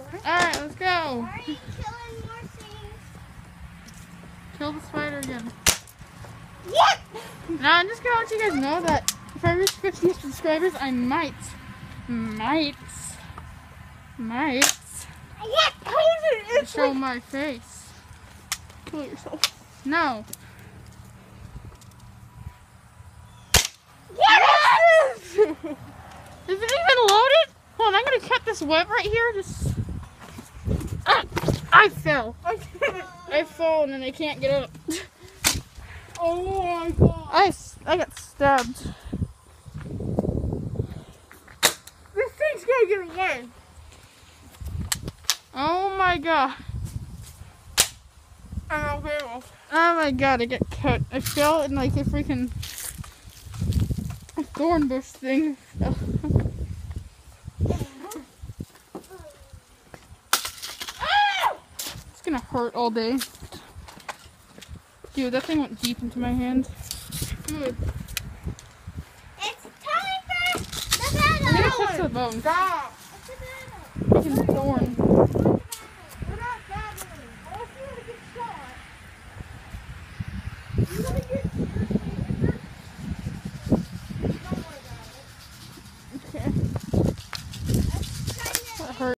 Alright, let's go. Are you killing more things? Kill the spider again. Yep! Now, I'm just gonna let you guys know that if I reach 50 subscribers, I might show my face. Kill yourself. No. Yes! Is it even loaded? Hold on, I'm gonna cut this web right here. Just. I fell. I fell and then I can't get up. Oh my god. I got stabbed. This thing's gonna get away. Oh my god. I'm okay. Oh my god, I got cut. I fell in like a freaking thorn bush thing. It's gonna hurt all day. Dude, that thing went deep into my hand. Good. It's time for the I'm gonna battle. touch the bone. Stop. Freaking thorn.